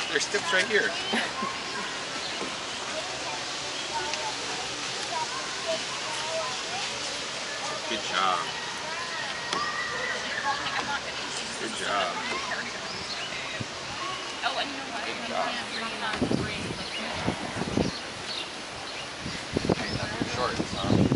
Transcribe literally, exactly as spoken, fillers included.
There's tips right here. Good job. Good job. Oh, and you know what? Good job. Can't bring it on. Shorts, huh?